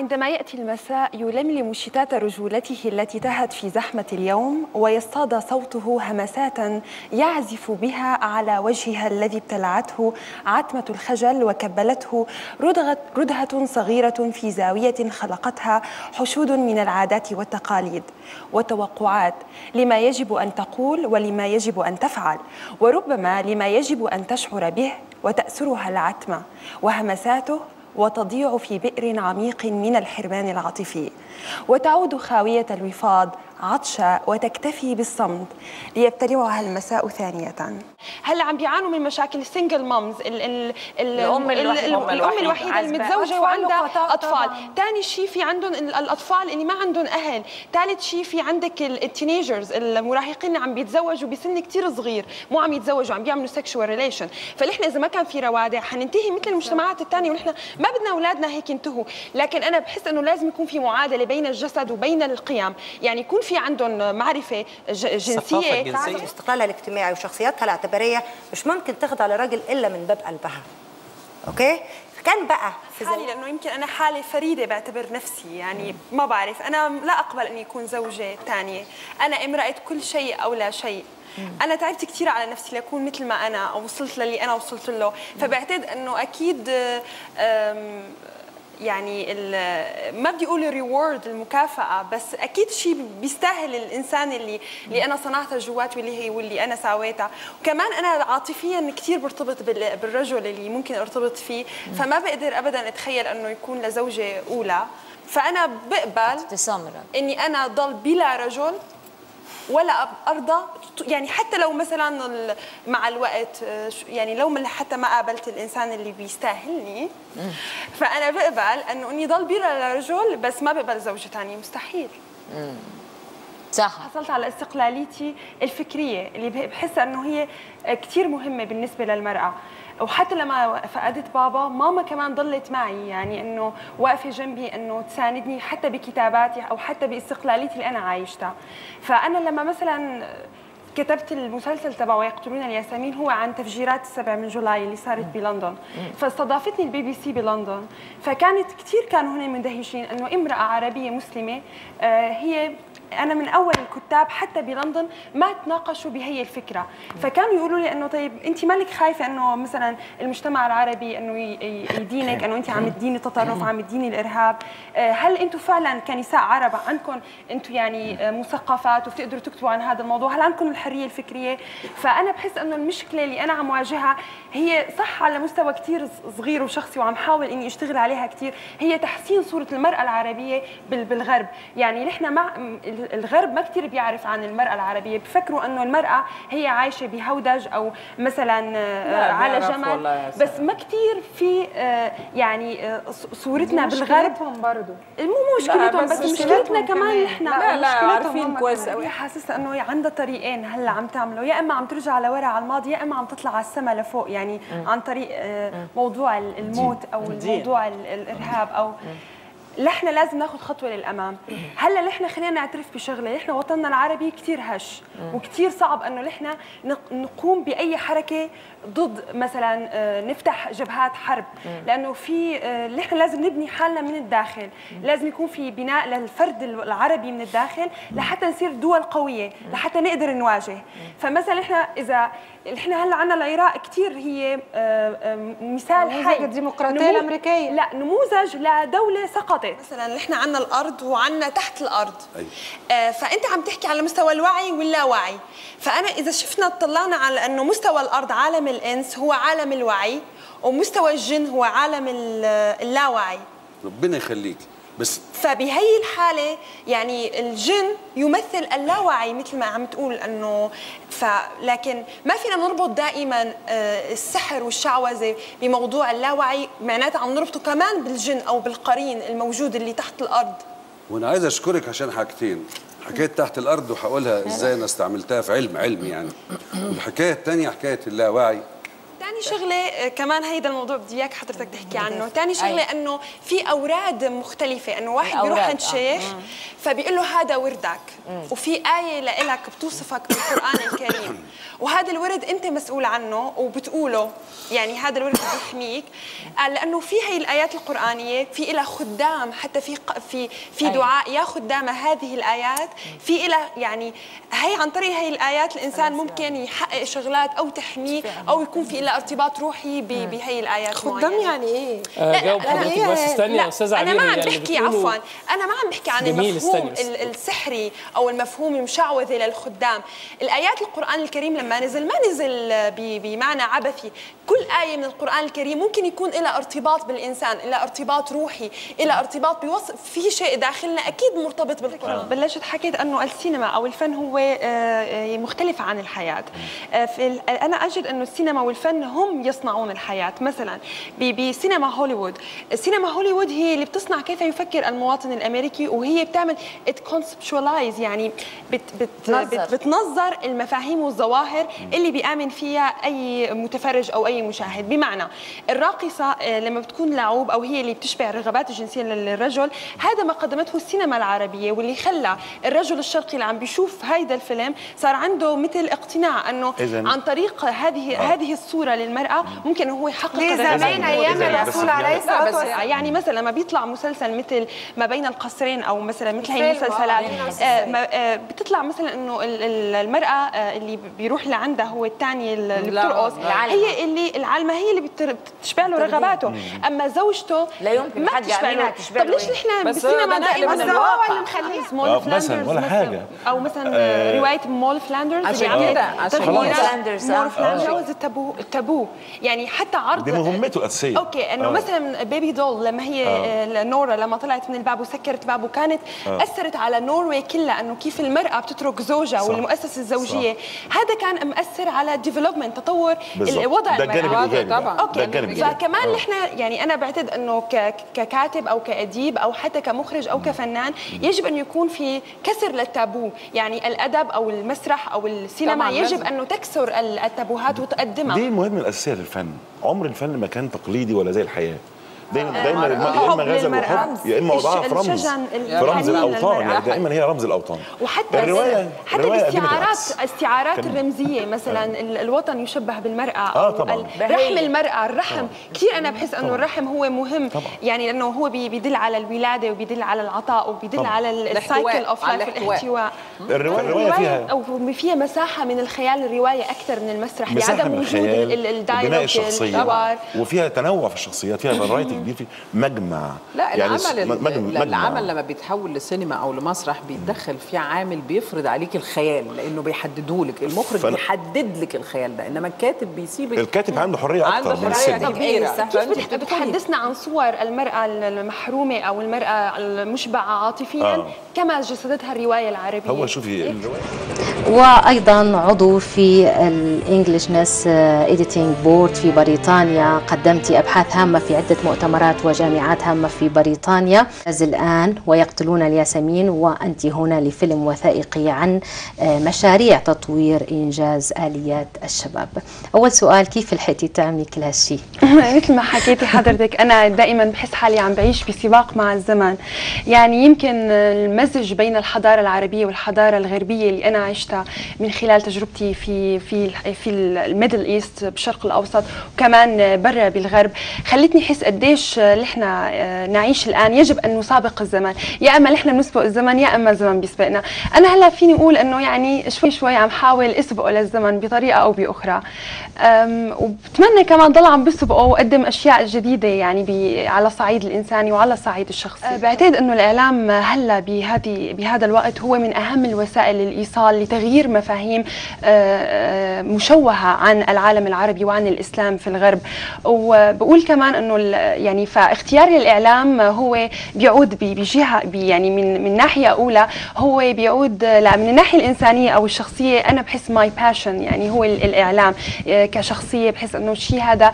وعندما يأتي المساء يلملم شتات رجولته التي تهت في زحمة اليوم، ويصطاد صوته همسات يعزف بها على وجهها الذي ابتلعته عتمة الخجل وكبلته ردهة صغيرة في زاوية خلقتها حشود من العادات والتقاليد وتوقعات لما يجب أن تقول ولما يجب أن تفعل، وربما لما يجب أن تشعر به، وتأسرها العتمة وهمساته وتضيع في بئر عميق من الحرمان العاطفي، وتعود خاوية الوفاض عطشة وتكتفي بالصمت ليبتلعها المساء ثانية. هلا عم بيعانوا من مشاكل السنجل مامز، الأم الوحيدة المتزوجة وعندها أطفال. ثاني شيء في عندهم الأطفال اللي ما عندهم أهل. ثالث شيء في عندك التينيجرز المراهقين اللي عم بيتزوجوا بسن كثير صغير، مو عم يتزوجوا، عم بيعملوا سكشوال ريليشن. فنحن إذا ما كان في روادع حننتهي مثل المجتمعات الثانية، ونحن ما بدنا أولادنا هيك ينتهوا. لكن أنا بحس إنه لازم يكون في معادلة بين الجسد وبين القيم، يعني يكون في عندهم معرفة جنسية. استقلالها الاجتماعي وشخصياتها الاعتبارية مش ممكن تخضع لراجل إلا من باب قلبها. أوكي؟ كان بقى في حالي، لأنه يمكن أنا حالة فريدة بعتبر نفسي، يعني ما بعرف، أنا لا أقبل أن يكون زوجة ثانية. أنا امرأة كل شيء أو لا شيء. أنا تعبت كثير على نفسي لأكون مثل ما أنا، أو وصلت للي أنا وصلت له. فبعتقد أنه أكيد يعني ما بدي اقول الريورد المكافاه، بس اكيد شيء بيستاهل الانسان اللي انا صنعته جواتي واللي انا سويتها. وكمان انا عاطفيا كثير برتبط بالرجل اللي ممكن ارتبط فيه، فما بقدر ابدا اتخيل انه يكون لزوجه اولى. فانا بقبل اني انا ضل بلا رجل ولا ارضى، يعني حتى لو مثلا مع الوقت، يعني لو حتى ما قابلت الانسان اللي بيستاهلني، فانا بقبل اني ضل بلا رجل، بس ما بقبل زوجة ثانية، مستحيل. صح. حصلت على استقلاليتي الفكريه اللي بحس انه هي كثير مهمه بالنسبه للمراه. وحتى لما فقدت بابا، ماما كمان ضلت معي، يعني انه واقفه جنبي، انه تساندني حتى بكتاباتي او حتى باستقلاليتي اللي انا عايشتها. فانا لما مثلا كتبت المسلسل تبع ويقتلون الياسمين، هو عن تفجيرات 7 من جولاي اللي صارت بلندن، فاستضافتني البي بي سي بلندن، فكانت كانوا هن مندهشين انه امراه عربيه مسلمه. هي أنا من أول الكتاب حتى بلندن ما تناقشوا بهي الفكرة، فكانوا يقولوا لي إنه طيب أنت مالك خايفة إنه مثلا المجتمع العربي إنه يدينك، إنه أنت عم تديني التطرف، عم تديني الإرهاب، هل أنتم فعلا كنساء عرب عندكم أنتم يعني مثقفات وبتقدروا تكتبوا عن هذا الموضوع؟ هل عندكم الحرية الفكرية؟ فأنا بحس إنه المشكلة اللي أنا عم واجهها هي صح على مستوى كثير صغير وشخصي، وعم حاول إني أشتغل عليها كثير، هي تحسين صورة المرأة العربية بالغرب. يعني نحن مع الغرب ما كثير بيعرف عن المرأة العربية، بفكروا انه المرأة هي عايشة بهودج او مثلا على جمل، بس ما كثير في يعني صورتنا بالغرب. مشكلتهم برضه مو مشكلتهم، بس مشكلتنا كمان نحن. لا عارفين كويس قوي. حاسة انه عندها طريقين هلا عم تعمله، يا اما عم ترجع لورا على الماضي، يا اما عم تطلع على السما لفوق، يعني عن طريق موضوع الموت او موضوع الارهاب او نحن لازم ناخذ خطوه للامام. هلا نحن خلينا نعترف بشغله، نحن وطننا العربي كثير هش وكثير صعب انه نحن نقوم باي حركه ضد مثلا نفتح جبهات حرب، لانه في نحن لازم نبني حالنا من الداخل، لازم يكون في بناء للفرد العربي من الداخل لحتى نصير دول قويه، لحتى نقدر نواجه. فمثلا نحن اذا نحن هلا عندنا العراق كثير هي مثال حي، نموذج الديمقراطيه الامريكيه، لا نموذج لدوله سقطت. مثلا نحن عندنا الارض وعندنا تحت الارض، فانت عم تحكي على مستوى الوعي واللاوعي. فانا اذا شفنا اطلعنا على انه مستوى الارض عالم الانس هو عالم الوعي، ومستوى الجن هو عالم اللاوعي. ربنا يخليك. بس فبهي الحاله يعني الجن يمثل اللاوعي مثل ما عم تقول انه لكن ما فينا نربط دائما السحر والشعوذه بموضوع اللاوعي، معناتها عم نربطه كمان بالجن او بالقرين الموجود اللي تحت الارض. وانا عايز اشكرك عشان حاجتين، حكايه تحت الارض وهقولها ازاي انا استعملتها في علم يعني، والحكايه الثانيه حكايه اللاوعي. ثاني شغله كمان هيدا الموضوع بدي اياك حضرتك تحكي عنه، ثاني شغله انه في اوراد مختلفه، انه واحد بيروح عند شيخ فبيقول له هذا وردك وفي آية لإلك بتوصفك بالقرآن الكريم، وهذا الورد أنت مسؤول عنه وبتقوله، يعني هذا الورد بيحميك، لأنه في هي الآيات القرآنية في إلها خدام، حتى في دعاء يا خدام هذه الآيات، في إلها يعني هي عن طريق هي الآيات الإنسان ممكن يحقق شغلات أو تحميه أو يكون في إلها ارتباط روحي بهي الآيات. خدام يعني إيه؟ جاوب حضرتك بس استني يا أستاذة عبير. أنا ما عم بحكي عفوا، أنا ما عم بحكي عن المفهوم السحري أو المفهوم المشعوذة للخدام. الآيات القرآن الكريم لما نزل ما نزل بمعنى عبثي، كل آية من القرآن الكريم ممكن يكون لها ارتباط بالإنسان، لها ارتباط روحي، لها ارتباط بوصف في شيء داخلنا أكيد مرتبط بالقرآن. بلشت حكيت أنه السينما أو الفن هو مختلف عن الحياة. أنا أجد أنه السينما والفن هم يصنعون الحياة. مثلا بسينما هوليوود، السينما هوليوود هي اللي بتصنع كيف يفكر المواطن الأمريكي، وهي بتعمل conceptualize، يعني بتنظر المفاهيم والظواهر اللي بيآمن فيها أي متفرج أو أي مشاهد. بمعنى الراقصة لما بتكون لعوب أو هي اللي بتشبع الرغبات الجنسية للرجل، هذا ما قدمته السينما العربية، واللي خلى الرجل الشرقي اللي عم بيشوف هيدا الفيلم صار عنده مثل اقتناع أنه عن طريق هذه الصورة للمرأة ممكن هو يحقق زمان أيام الرسول عليه الصلاة والسلام. يعني مثلا لما بيطلع مسلسل مثل ما بين القصرين أو مثلا مثل هي المسلسلات، بتطلع مثلا انه المراه اللي بيروح لعندها هو الثاني اللي بترقص، هي اللي العالمه هي اللي بتشبع له رغباته، اما زوجته لا يمكن ما حد يعملها تشبع له. طب ليش نحن بالسينما دائما الواقع اللي مخليه سمول اوف لاندرز ولا حاجه، او مثلا روايه مول اوف لاندرز اللي عملت تجاوز التابو، يعني حتى عرض دي مهمته الاساسيه. اوكي انه مثلا بيبي دول لما هي نورا لما طلعت من الباب وسكرت بابه، كانت اثرت على نوروي كلها، انه كيف المراه بتترك زوجها والمؤسسه الزوجيه، هذا كان مؤثر على ديفلوبمنت تطور الوضع المرأة طبعا. اوكي فكمان نحن يعني انا بعتقد انه ككاتب او كاديب او حتى كمخرج او كفنان يجب ان يكون في كسر للتابو، يعني الادب او المسرح او السينما يجب انه تكسر التابوهات وتقدمها. دي المهمه الاساسيه للفن. عمر الفن ما كان تقليدي ولا زي الحياه، دايما يا اما غزل وحب يا اما وضعها في رمز الاوطان، يعني دايما هي رمز الاوطان. وحتى الاستعارات الرمزيه، مثلا الوطن يشبه بالمراه، طبعا رحم المراه، الرحم كثير انا بحس انه الرحم هو مهم طبعا. يعني لانه هو بيدل على الولاده وبيدل على العطاء وبيدل طبعا. على السايكل اوف لايف، الاحتواء. الروايه فيها مساحه من الخيال، الروايه اكثر من المسرح بعدم وجود الدايلوج الحوار، وفيها تنوع في الشخصيات، فيها فرايتي كبير، في مجمع. لا يعني العمل لما بيتحول لسينما او لمسرح بيتدخل فيه عامل بيفرض عليك الخيال، لانه بيحددوا لك، المخرج بيحدد لك الخيال ده، انما الكاتب بيسيبك، الكاتب عنده حريه اكثر من السينما. كيف بتحدثنا عن صور المراه المحرومه او المراه المشبعه عاطفيا كما جسدتها الروايه العربيه. هو شوفي وايضا عضو في الانجليش ناس ايديتنج بورد في بريطانيا، قدمت ابحاث هامه في عده مؤتمرات وجامعات هامه في بريطانيا. الان ويقتلون الياسمين، وانت هنا لفيلم وثائقي عن مشاريع تطوير انجاز اليات الشباب. اول سؤال، كيف لحقتي تعملي كل هالشيء؟ مثل ما حكيتي حضرتك، انا دائما بحس حالي عم بعيش بسباق مع الزمن، يعني يمكن المزج بين الحضاره العربيه والحضاره الغربيه اللي انا عشتها من خلال تجربتي في الميدل ايست بالشرق الاوسط وكمان برا بالغرب، خلتني احس قديش نحن نعيش الان يجب ان نسابق الزمن، يا اما نحن بنسبق الزمن يا اما الزمن بيسبقنا. انا هلا فيني اقول انه يعني شوي شوي عم حاول اسبقه للزمن بطريقه او باخرى، وبتمنى كمان ضل عم بسبقه واقدم اشياء جديده يعني على الصعيد الانساني وعلى الصعيد الشخصي. بعتقد انه الاعلام هلا بهذا الوقت هو من اهم الوسائل للايصال لتغيير مفاهيم مشوهه عن العالم العربي وعن الاسلام في الغرب. وبقول كمان انه يعني فاختيار الاعلام هو بيعود بجهه يعني من ناحيه اولى هو بيعود من الناحيه الانسانيه او الشخصيه. انا بحس ماي باشن يعني هو الاعلام كشخصيه، بحس انه الشيء هذا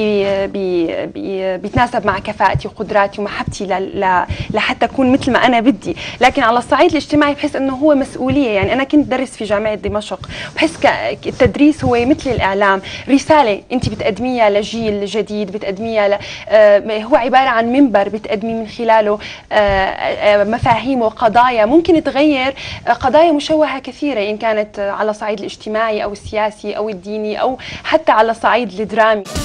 بيتناسب مع كفاءتي وقدراتي ومحبتي لحتى اكون مثل ما انا بدي. لكن على الصعيد الاجتماعي بحس انه هو مسؤوليه. يعني انا كنت درس في جامعه دمشق، بحس التدريس هو مثل الاعلام، رساله انت بتقدميها لجيل جديد، بتقدميها هو عباره عن منبر بتقدمي من خلاله مفاهيم وقضايا ممكن تغير قضايا مشوهه كثيره، ان كانت على الصعيد الاجتماعي او السياسي او الديني او حتى على الصعيد الدرامي.